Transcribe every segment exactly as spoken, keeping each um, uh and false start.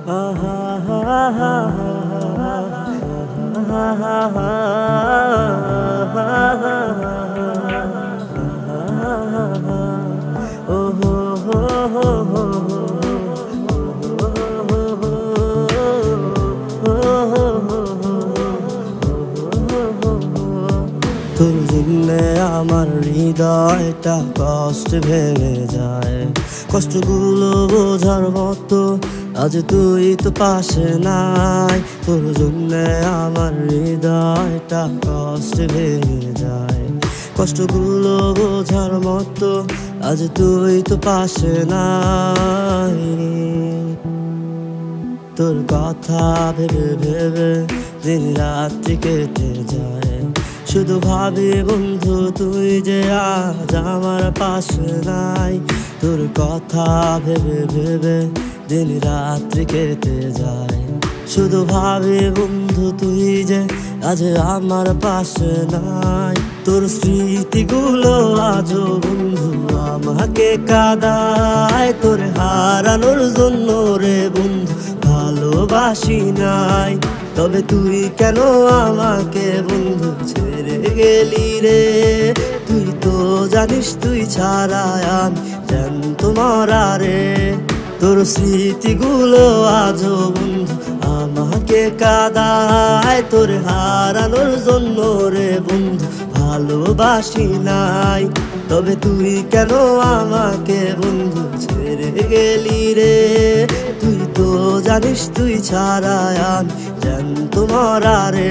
তোর জন্যে আমার হৃদয়টা কষ্ট ভেঙে যায়, কষ্টগুলো বোঝার মতো আজ তুই তো পাশে নাই। তোর জন্যে আমার হৃদয়টা কষ্ট ভেঙে যায়, কষ্টগুলো বোঝার মতো আজ তুই তো পাশে নাই। তোর কথা ভেবে ভেবে দিন রাত্রি কেটে যায়, শুধু ভাবি বন্ধু তুই যে আজ আমার পাশে নাই। তোর কথা ভেবে ভেবে দিন রাত্রি কেটে যায়, শুধু ভাবি বন্ধু তুই যে আজ আমার পাশে নাই। তোর স্মৃতিগুলো আজও বন্ধু আমাকে কাঁদায়, তোর হারানোর জন্য রে বন্ধু ভালোবাসি নাই। তবে তুই কেন আমাকে বন্ধু ছেড়ে গেলি রে? তুই তো জানিস তুই ছাড়া আমি জ্যান্ত মরা রে। তোর স্মৃতিগুলো আজও বন্ধু আমাকে কাঁদায়, তোর হারানোর জন্য রে বন্ধু ভালোবাসি নাই। তবে তুই কেন আমাকে বন্ধু ছেড়ে গেলি রে? তুই তো জানিস তুই ছাড়া আমি জ্যান্ত মরা রে।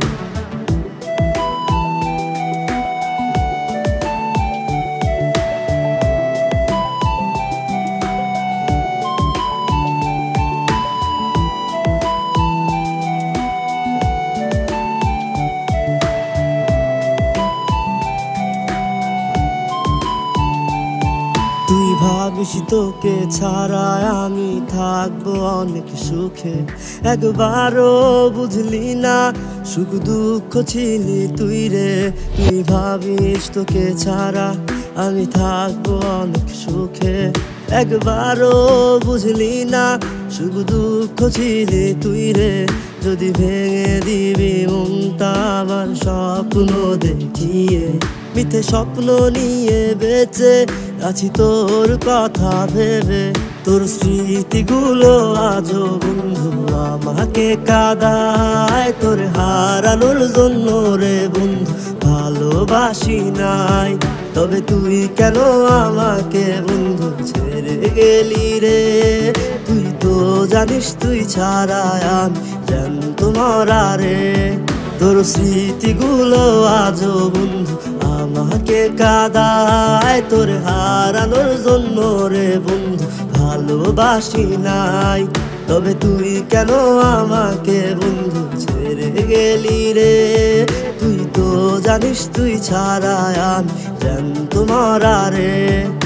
তুই ভাবিস তোকে ছাড়া আমি থাকবো অনেক সুখে, একবারও বুঝলি না সুখ দুঃখ ছিলি তুই রে। তুই ভাবিস তোকে ছাড়া আমি থাকবো অনেক সুখে, একবারও বুঝলি না সুখ দুঃখ ছিলি তুই রে। যদি ভেঙে দিবি মনটা আমার স্বপ্ন দেখিয়ে, মিথ্যে স্বপ্ন নিয়ে বেঁচে আছি তোর কথা ভেবে। তোর স্মৃতিগুলো আজও বন্ধু আমাকে কাঁদায়, তোর হারানোর জন্য রে বন্ধু ভালোবাসি নাই। তবে তুই কেন আমাকে বন্ধু ছেড়ে গেলি রে? তুই তো জানিস তুই ছাড়া আমি জ্যান্ত মরা রে। তোর স্মৃতিগুলো আজও বন্ধু আমাকে কাঁদায়, তোর হারানোর জন্য রে বন্ধু ভালোবাসি নাই। তবে তুই কেন আমাকে বন্ধু ছেড়ে গেলি রে? তুই তো জানিস তুই ছাড়া আমি জ্যান্ত মরা রে।